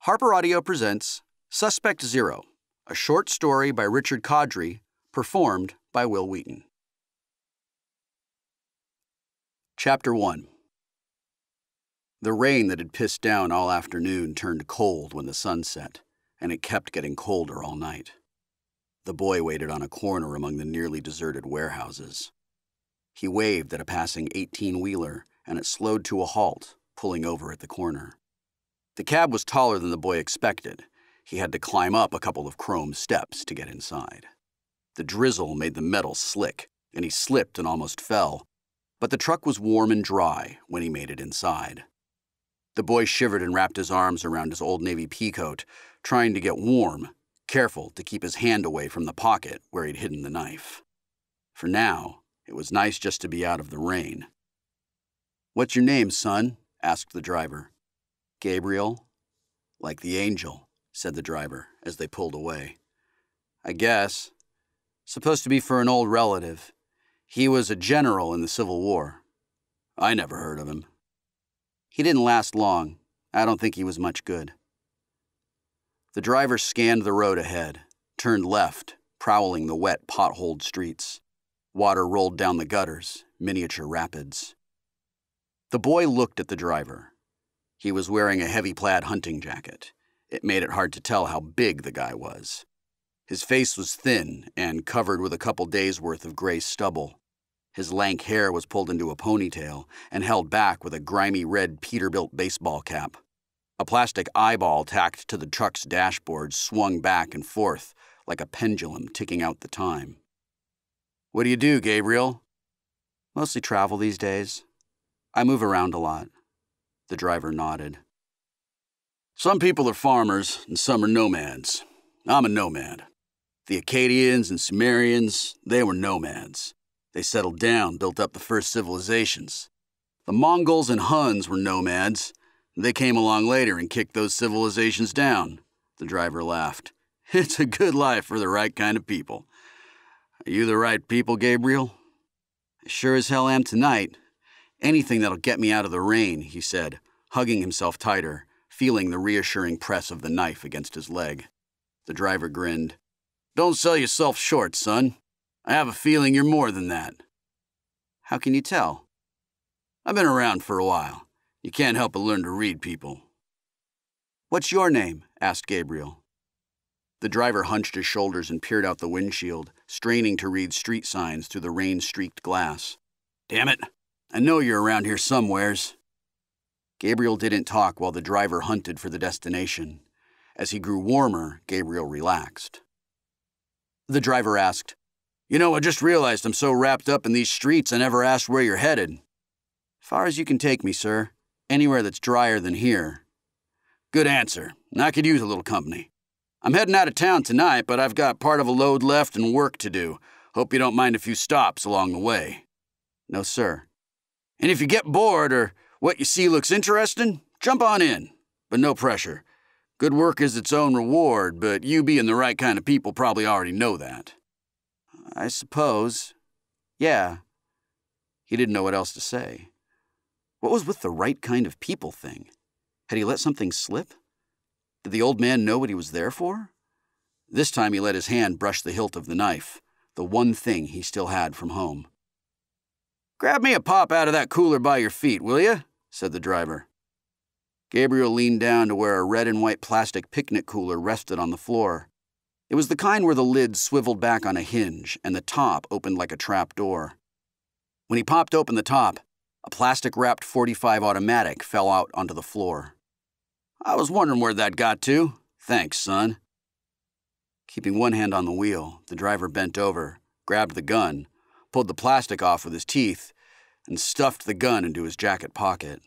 Harper Audio presents Suspect Zero, a short story by Richard Kadrey, performed by Wil Wheaton. Chapter 1. The rain that had pissed down all afternoon turned cold when the sun set, and it kept getting colder all night. The boy waited on a corner among the nearly deserted warehouses. He waved at a passing 18-wheeler, and it slowed to a halt, pulling over at the corner. The cab was taller than the boy expected. He had to climb up a couple of chrome steps to get inside. The drizzle made the metal slick, and he slipped and almost fell, but the truck was warm and dry when he made it inside. The boy shivered and wrapped his arms around his old Navy peacoat, trying to get warm, careful to keep his hand away from the pocket where he'd hidden the knife. For now, it was nice just to be out of the rain. "What's your name, son?" asked the driver. "Gabriel." "Like the angel," said the driver as they pulled away. "I guess. Supposed to be for an old relative. He was a general in the Civil War." "I never heard of him." "He didn't last long. I don't think he was much good." The driver scanned the road ahead, turned left, prowling the wet, potholed streets. Water rolled down the gutters, miniature rapids. The boy looked at the driver. He was wearing a heavy plaid hunting jacket. It made it hard to tell how big the guy was. His face was thin and covered with a couple days' worth of gray stubble. His lank hair was pulled into a ponytail and held back with a grimy red Peterbilt baseball cap. A plastic eyeball tacked to the truck's dashboard swung back and forth like a pendulum ticking out the time. "What do you do, Gabriel?" "Mostly travel these days. I move around a lot." The driver nodded. "Some people are farmers and some are nomads. I'm a nomad. The Akkadians and Sumerians, they were nomads. They settled down, built up the first civilizations. The Mongols and Huns were nomads. They came along later and kicked those civilizations down." The driver laughed. "It's a good life for the right kind of people. Are you the right people, Gabriel?" "I sure as hell am tonight. Anything that'll get me out of the rain," he said, hugging himself tighter, feeling the reassuring press of the knife against his leg. The driver grinned. "Don't sell yourself short, son. I have a feeling you're more than that." "How can you tell?" "I've been around for a while. You can't help but learn to read people." "What's your name?" asked Gabriel. The driver hunched his shoulders and peered out the windshield, straining to read street signs through the rain-streaked glass. "Damn it, I know you're around here somewheres." Gabriel didn't talk while the driver hunted for the destination. As he grew warmer, Gabriel relaxed. The driver asked, "You know, I just realized I'm so wrapped up in these streets I never asked where you're headed." "Far as you can take me, sir. Anywhere that's drier than here." "Good answer. I could use a little company. I'm heading out of town tonight, but I've got part of a load left and work to do. Hope you don't mind a few stops along the way." "No, sir." "And if you get bored or what you see looks interesting, jump on in. But no pressure. Good work is its own reward, but you being the right kind of people probably already know that." "I suppose. Yeah." He didn't know what else to say. What was with the right kind of people thing? Had he let something slip? Did the old man know what he was there for? This time he let his hand brush the hilt of the knife, the one thing he still had from home. "Grab me a pop out of that cooler by your feet, will you?" said the driver. Gabriel leaned down to where a red and white plastic picnic cooler rested on the floor. It was the kind where the lid swiveled back on a hinge and the top opened like a trap door. When he popped open the top, a plastic-wrapped .45 automatic fell out onto the floor. "I was wondering where that got to. Thanks, son." Keeping one hand on the wheel, the driver bent over, grabbed the gun, pulled the plastic off with his teeth, and stuffed the gun into his jacket pocket.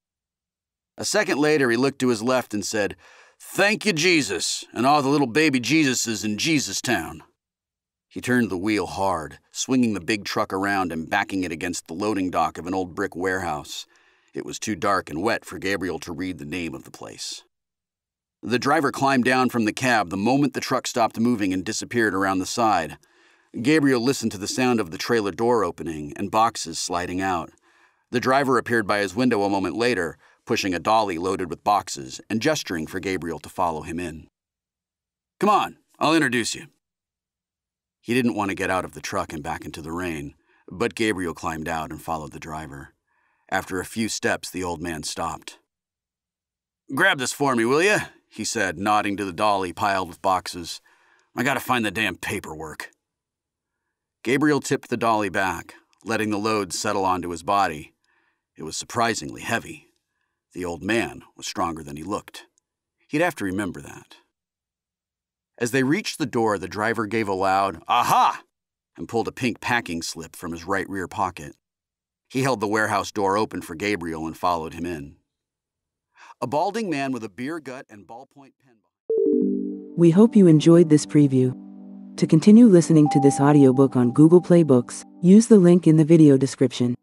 A second later, he looked to his left and said, "Thank you, Jesus, and all the little baby Jesuses in Jesustown." He turned the wheel hard, swinging the big truck around and backing it against the loading dock of an old brick warehouse. It was too dark and wet for Gabriel to read the name of the place. The driver climbed down from the cab the moment the truck stopped moving and disappeared around the side. Gabriel listened to the sound of the trailer door opening and boxes sliding out. The driver appeared by his window a moment later, pushing a dolly loaded with boxes and gesturing for Gabriel to follow him in. "Come on, I'll introduce you." He didn't want to get out of the truck and back into the rain, but Gabriel climbed out and followed the driver. After a few steps, the old man stopped. "Grab this for me, will you?" he said, nodding to the dolly piled with boxes. "I gotta find the damn paperwork." Gabriel tipped the dolly back, letting the load settle onto his body. It was surprisingly heavy. The old man was stronger than he looked. He'd have to remember that. As they reached the door, the driver gave a loud, "Aha!" and pulled a pink packing slip from his right rear pocket. He held the warehouse door open for Gabriel and followed him in. A balding man with a beer gut and ballpoint pen. We hope you enjoyed this preview. To continue listening to this audiobook on Google Play Books, use the link in the video description.